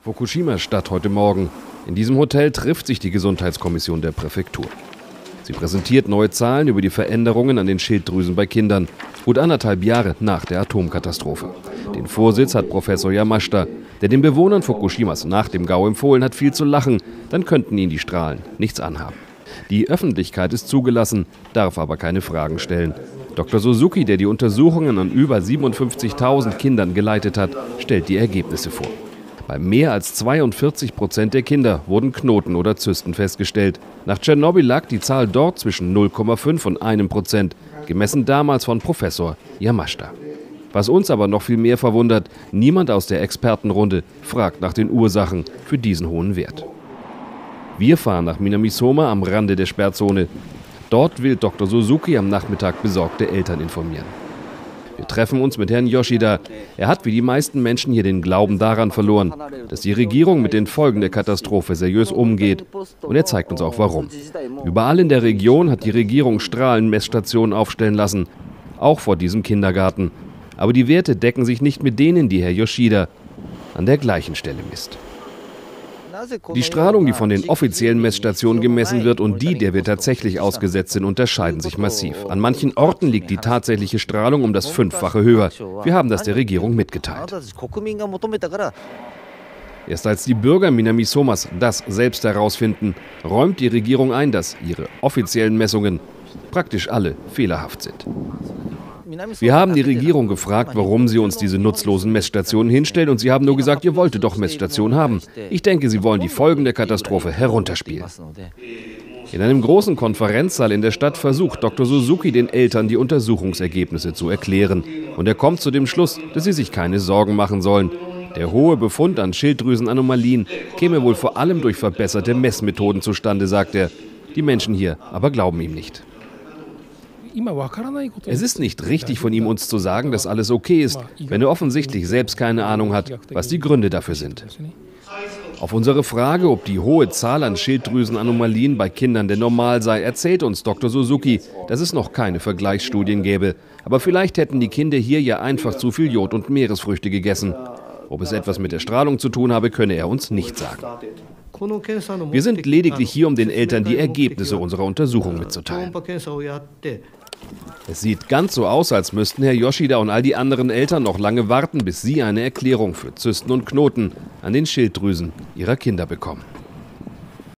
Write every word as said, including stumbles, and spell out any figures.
Fukushima-Stadt heute Morgen. In diesem Hotel trifft sich die Gesundheitskommission der Präfektur. Sie präsentiert neue Zahlen über die Veränderungen an den Schilddrüsen bei Kindern, gut anderthalb Jahre nach der Atomkatastrophe. Den Vorsitz hat Professor Yamashita, der den Bewohnern Fukushimas nach dem Gau empfohlen hat, viel zu lachen, dann könnten ihnen die Strahlen nichts anhaben. Die Öffentlichkeit ist zugelassen, darf aber keine Fragen stellen. Doktor Suzuki, der die Untersuchungen an über siebenundfünfzigtausend Kindern geleitet hat, stellt die Ergebnisse vor. Bei mehr als zweiundvierzig Prozent der Kinder wurden Knoten oder Zysten festgestellt. Nach Tschernobyl lag die Zahl dort zwischen null Komma fünf und einem Prozent, gemessen damals von Professor Yamashita. Was uns aber noch viel mehr verwundert, niemand aus der Expertenrunde fragt nach den Ursachen für diesen hohen Wert. Wir fahren nach Minamisoma am Rande der Sperrzone. Dort will Doktor Suzuki am Nachmittag besorgte Eltern informieren. Wir treffen uns mit Herrn Yoshida. Er hat wie die meisten Menschen hier den Glauben daran verloren, dass die Regierung mit den Folgen der Katastrophe seriös umgeht. Und er zeigt uns auch warum. Überall in der Region hat die Regierung Strahlenmessstationen aufstellen lassen, auch vor diesem Kindergarten. Aber die Werte decken sich nicht mit denen, die Herr Yoshida an der gleichen Stelle misst. Die Strahlung, die von den offiziellen Messstationen gemessen wird und die, der wir tatsächlich ausgesetzt sind, unterscheiden sich massiv. An manchen Orten liegt die tatsächliche Strahlung um das Fünffache höher. Wir haben das der Regierung mitgeteilt. Erst als die Bürger Minamisomas das selbst herausfinden, räumt die Regierung ein, dass ihre offiziellen Messungen praktisch alle fehlerhaft sind. Wir haben die Regierung gefragt, warum sie uns diese nutzlosen Messstationen hinstellt, und sie haben nur gesagt, ihr wolltet doch Messstationen haben. Ich denke, sie wollen die Folgen der Katastrophe herunterspielen. In einem großen Konferenzsaal in der Stadt versucht Doktor Suzuki den Eltern die Untersuchungsergebnisse zu erklären. Und er kommt zu dem Schluss, dass sie sich keine Sorgen machen sollen. Der hohe Befund an Schilddrüsenanomalien käme wohl vor allem durch verbesserte Messmethoden zustande, sagt er. Die Menschen hier aber glauben ihm nicht. Es ist nicht richtig von ihm, uns zu sagen, dass alles okay ist, wenn er offensichtlich selbst keine Ahnung hat, was die Gründe dafür sind. Auf unsere Frage, ob die hohe Zahl an Schilddrüsenanomalien bei Kindern denn normal sei, erzählt uns Doktor Suzuki, dass es noch keine Vergleichsstudien gäbe. Aber vielleicht hätten die Kinder hier ja einfach zu viel Jod und Meeresfrüchte gegessen. Ob es etwas mit der Strahlung zu tun habe, könne er uns nicht sagen. Wir sind lediglich hier, um den Eltern die Ergebnisse unserer Untersuchung mitzuteilen. Es sieht ganz so aus, als müssten Herr Yoshida und all die anderen Eltern noch lange warten, bis sie eine Erklärung für Zysten und Knoten an den Schilddrüsen ihrer Kinder bekommen.